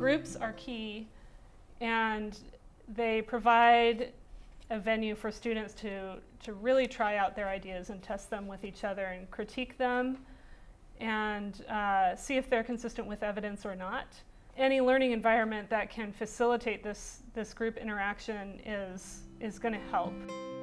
Groups are key, and they provide a venue for students to really try out their ideas and test them with each other and critique them and see if they're consistent with evidence or not. Any learning environment that can facilitate this group interaction is going to help.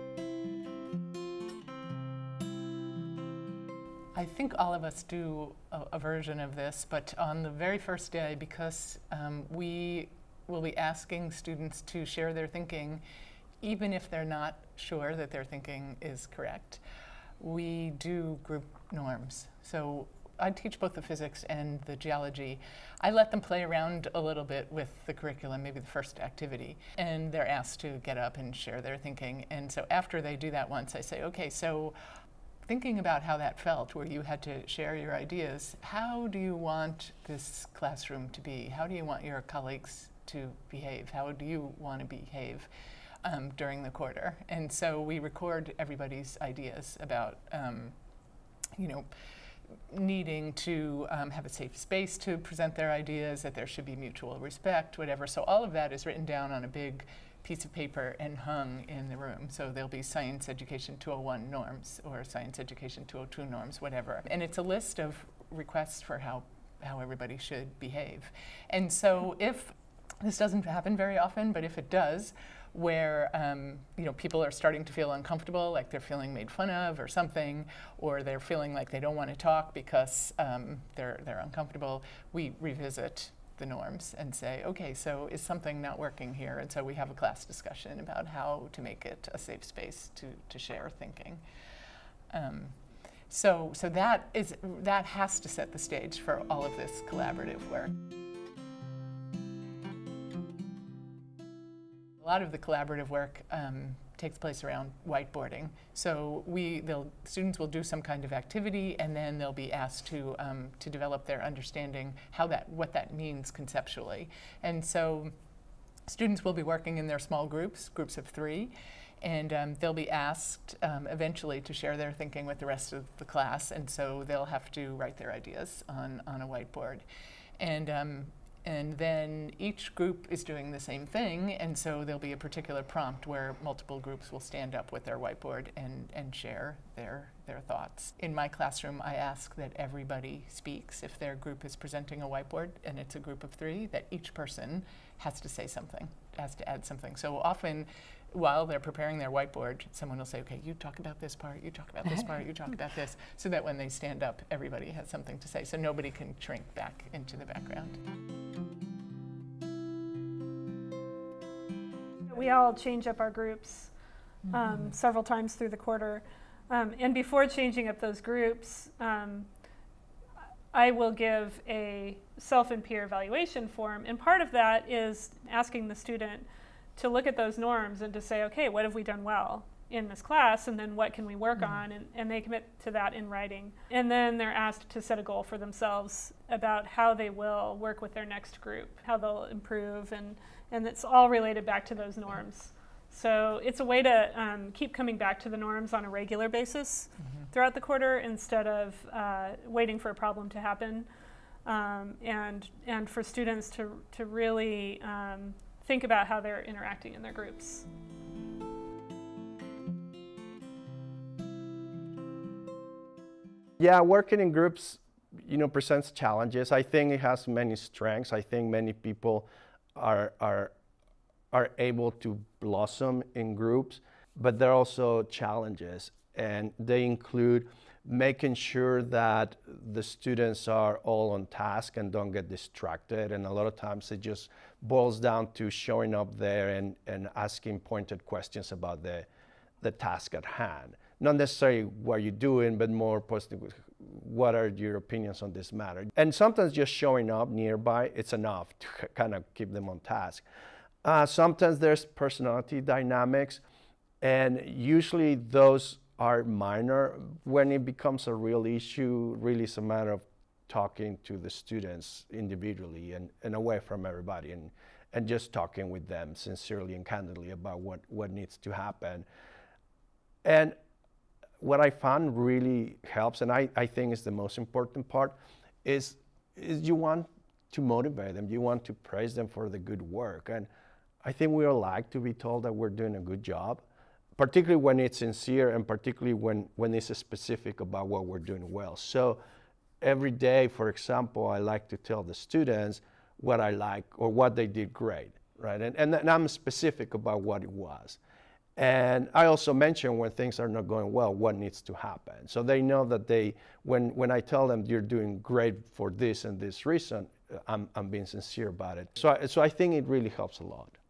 I think all of us do a version of this, but on the very first day, because we will be asking students to share their thinking, even if they're not sure that their thinking is correct, we do group norms. So I teach both the physics and the geology. I let them play around a little bit with the curriculum, maybe the first activity, and they're asked to get up and share their thinking. And so after they do that once, I say, okay, so thinking about how that felt, where you had to share your ideas, how do you want this classroom to be? How do you want your colleagues to behave? How do you want to behave during the quarter? And so we record everybody's ideas about, needing to have a safe space to present their ideas, that there should be mutual respect, whatever. So all of that is written down on a big piece of paper and hung in the room. So there'll be Science Education 201 norms or Science Education 202 norms, whatever. And it's a list of requests for how everybody should behave. And so if this doesn't happen very often, but if it does, where people are starting to feel uncomfortable, like they're feeling made fun of or something, or they're feeling like they don't want to talk because they're uncomfortable, we revisit the norms and say, okay, so is something not working here? And so we have a class discussion about how to make it a safe space to share thinking. So that has to set the stage for all of this collaborative work. A lot of the collaborative work takes place around whiteboarding. So students will do some kind of activity, and then they'll be asked to develop their understanding what that means conceptually. And so students will be working in their small groups of 3, and they'll be asked eventually to share their thinking with the rest of the class, and so they'll have to write their ideas on a whiteboard. And then each group is doing the same thing, and so there'll be a particular prompt where multiple groups will stand up with their whiteboard and share their thoughts. In my classroom, I ask that everybody speaks. If their group is presenting a whiteboard and it's a group of 3, that each person has to say something, has to add something. So often, while they're preparing their whiteboard, someone will say, okay, you talk about this part, you talk about this part, you talk about this, so that when they stand up, everybody has something to say, so nobody can shrink back into the background. We all change up our groups several times through the quarter. And before changing up those groups, I will give a self and peer evaluation form. And part of that is asking the student to look at those norms and to say, okay, what have we done well in this class, and then what can we work on? And they commit to that in writing. And then they're asked to set a goal for themselves about how they will work with their next group, how they'll improve, and it's all related back to those norms. So it's a way to keep coming back to the norms on a regular basis throughout the quarter, instead of waiting for a problem to happen, and for students to really think about how they're interacting in their groups. Yeah, working in groups, presents challenges. I think it has many strengths. I think many people are able to blossom in groups, but there are also challenges, and they include making sure that the students are all on task and don't get distracted. And a lot of times it just boils down to showing up there and asking pointed questions about the task at hand. Not necessarily what you're doing, but more positive, what are your opinions on this matter? And sometimes just showing up nearby, it's enough to kind of keep them on task. Sometimes there's personality dynamics, and usually those are minor. When it becomes a real issue, really it's a matter of talking to the students individually and away from everybody, and just talking with them sincerely and candidly about what needs to happen. And what I found really helps, and I think is the most important part, is you want to motivate them. You want to praise them for the good work. And I think we all like to be told that we're doing a good job, particularly when it's sincere and particularly when it's specific about what we're doing well. So every day, for example, I like to tell the students what I like or what they did great, right? And I'm specific about what it was. And I also mention when things are not going well, what needs to happen. So they know that when I tell them you're doing great for this and this reason, I'm being sincere about it. So I think it really helps a lot.